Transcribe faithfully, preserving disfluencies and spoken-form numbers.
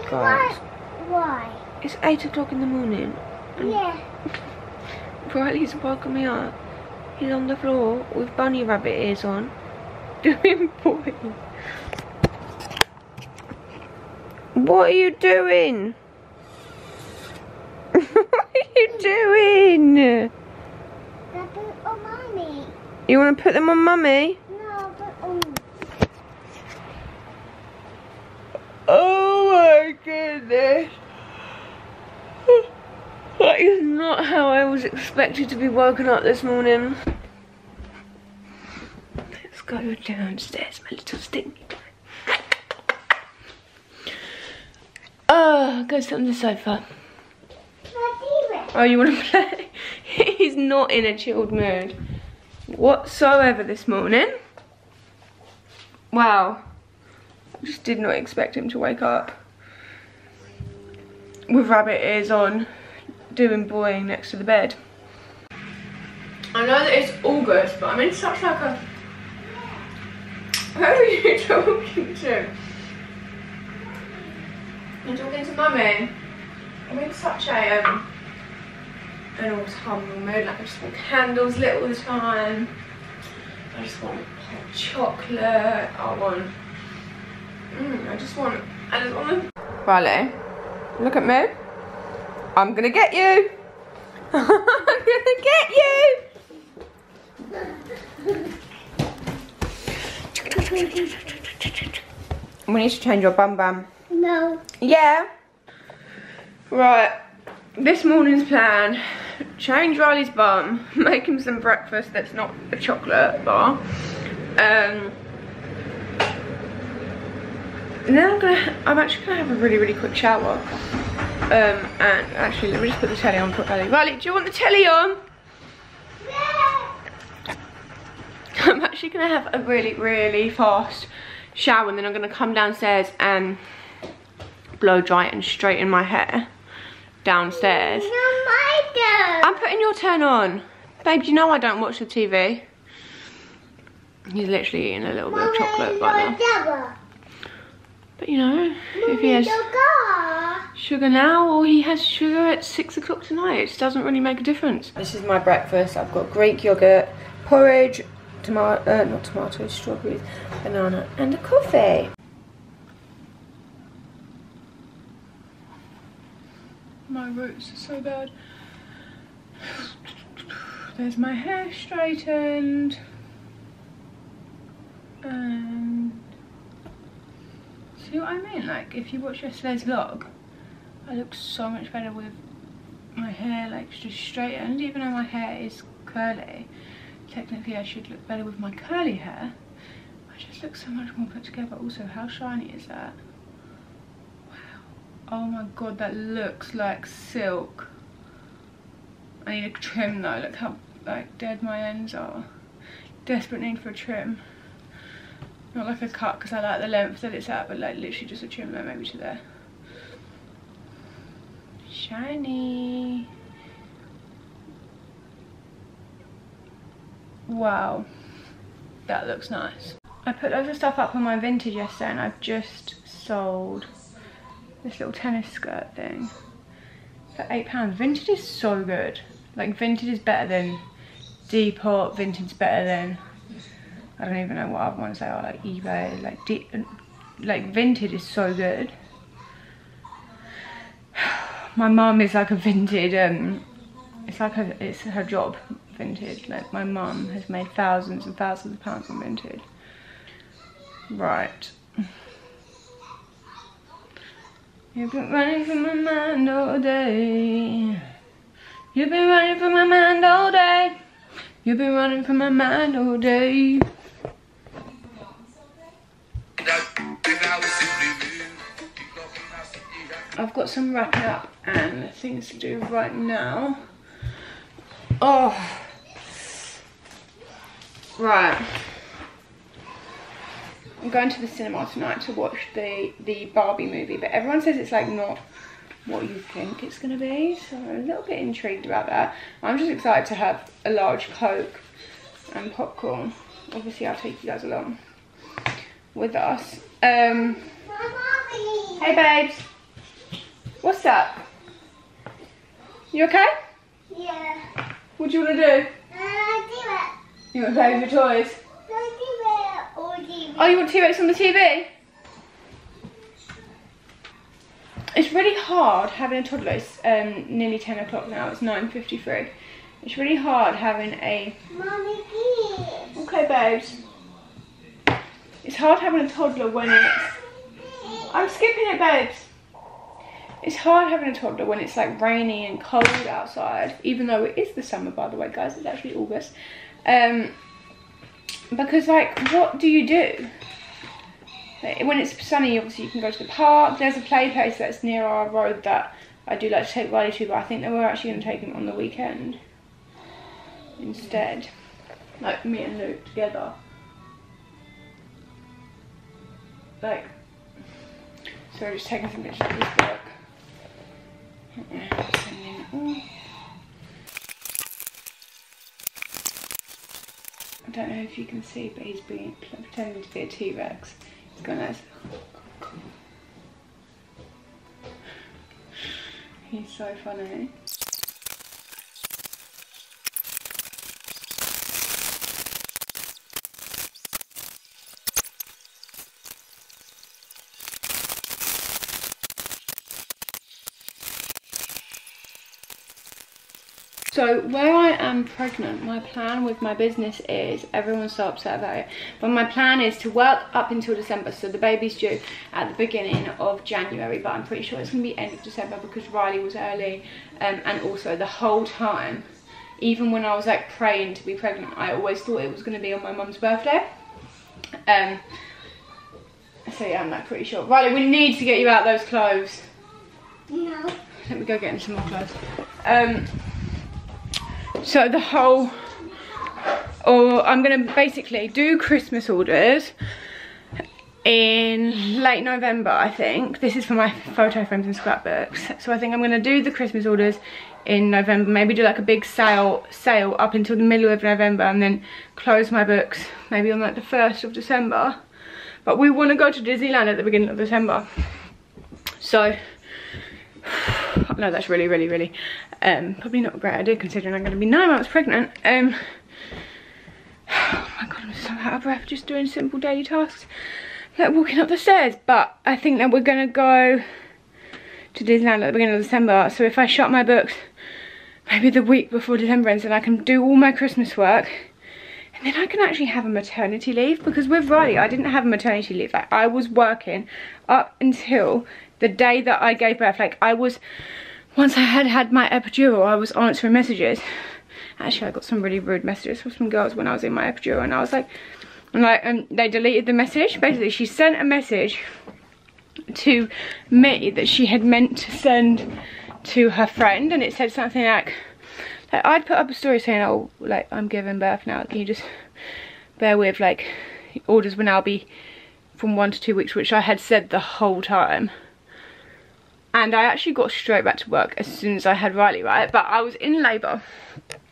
guys. Why? It's eight o'clock in the morning. Yeah. Riley's woken me up. He's on the floor with bunny rabbit ears on, doing boy. What are you doing? What are you doing? Put them on mommy. You want to put them on mummy? No, put on. Oh my goodness. That is not how I was expected to be woken up this morning. Let's go downstairs, my little stinky boy. Oh, go sit on the sofa. Oh, you want to play? He's not in a chilled mood whatsoever this morning. Wow. I just did not expect him to wake up with rabbit ears on, doing boying next to the bed. I know that it's August, but I'm in such like a... Who are you talking to? I'm talking to mummy. I'm in such a um, an autumnal mood. Like I just want candles lit all the time. I just want hot chocolate. I want. Mm, I just want. I just want to. Riley, look at me. I'm gonna get you. I'm gonna get you. We need to change your bum bum. No. Yeah. Right. This morning's plan: change Riley's bum, make him some breakfast that's not a chocolate bar. Um. And then I'm gonna. I'm actually gonna have a really, really quick shower. Um, and actually, let me just put the telly on for Riley. Riley, do you want the telly on? Yeah. I'm actually gonna have a really, really fast shower, and then I'm gonna come downstairs and blow dry it and straighten my hair downstairs. No, my turn. I'm putting your turn on. Babe, you know I don't watch the T V. He's literally eating a little bit of chocolate right now. But you know, if he has sugar now or he has sugar at six o'clock tonight, it doesn't really make a difference. This is my breakfast. I've got Greek yogurt, porridge, tomato, uh, not tomatoes, strawberries, banana, and a coffee. My roots are so bad. There's my hair straightened. And see what I mean? Like, if you watch yesterday's vlog, I look so much better with my hair like just straightened. Even though my hair is curly, technically I should look better with my curly hair. I just look so much more put together. Also, how shiny is that? Oh my god, that looks like silk. I need a trim though. Look how like dead my ends are. Desperate need for a trim. Not like a cut because I like the length that it's at, but like literally just a trim there, maybe to there. Shiny. Wow, that looks nice. I put loads of stuff up on my vintage yesterday, and I've just sold this little tennis skirt thing for eight pounds. Vintage is so good. Like, vintage is better than Depop. Vintage is better than, I don't even know what other ones they are, like eBay. Like, D like vintage is so good. My mum is like a vintage. Um, it's like a, it's her job. Vintage. Like, my mum has made thousands and thousands of pounds on vintage. Right. You've been running from my mind all day. You've been running from my mind all day. You've been running from my mind all day. I've got some wrapping up and things to do right now. Oh. Right. I'm going to the cinema tonight to watch the, the Barbie movie, but everyone says it's like not what you think it's going to be, so I'm a little bit intrigued about that. I'm just excited to have a large Coke and popcorn. Obviously I'll take you guys along with us. Um, hey babes. What's up? You okay? Yeah. What do you want to do? Uh, T-Rex. You want to play with your toys? T-Rex or T V. Oh, you want T-Rex on the T V? It's really hard having a toddler. It's um, nearly ten o'clock now. It's nine fifty-three. It's really hard having a... Mommy, please. Okay, babes. It's hard having a toddler when it's... I'm skipping it, babes. It's hard having a toddler when it's like rainy and cold outside, even though it is the summer, by the way, guys. It's actually August. Um, because like, what do you do? Like, when it's sunny, obviously you can go to the park. There's a play place that's near our road that I do like to take Riley to, but I think that we're actually going to take him on the weekend instead. Like me and Luke together. Like, so just taking some pictures of this book. I don't know if you can see, but he's being pretending to be a T-Rex. He's going as he's so funny. So where I am pregnant, my plan with my business is, everyone's so upset about it, but my plan is to work up until December. So the baby's due at the beginning of January, but I'm pretty sure it's going to be end of December because Riley was early. Um, and also the whole time, even when I was like praying to be pregnant, I always thought it was going to be on my mum's birthday. Um, so yeah, I'm like pretty sure. Riley, we need to get you out those clothes. No. Let me go get him some more clothes. Um, So the whole, or I'm gonna basically do Christmas orders in late November, I think. This is for my photo frames and scrapbooks. So I think I'm gonna do the Christmas orders in November, maybe do like a big sale sale up until the middle of November, and then close my books maybe on like the first of December. But we wanna go to Disneyland at the beginning of December. So, no, that's really, really, really, um, probably not a great idea considering I'm going to be nine months pregnant. Um, oh my god, I'm so out of breath just doing simple daily tasks, like walking up the stairs. But I think that we're going to go to Disneyland at the beginning of December. So if I shut my books maybe the week before December ends, then I can do all my Christmas work. And then I can actually have a maternity leave, because with Riley, I didn't have a maternity leave. Like, I was working up until the day that I gave birth. Like, I was, once I had had my epidural, I was answering messages. Actually, I got some really rude messages from some girls when I was in my epidural, and I was like, and like, and they deleted the message. Basically, she sent a message to me that she had meant to send to her friend, and it said something like, like I'd put up a story saying, oh, like, I'm giving birth now, can you just bear with, like, orders will now be from one to two weeks, which I had said the whole time. And I actually got straight back to work as soon as I had Riley, right? But I was in labour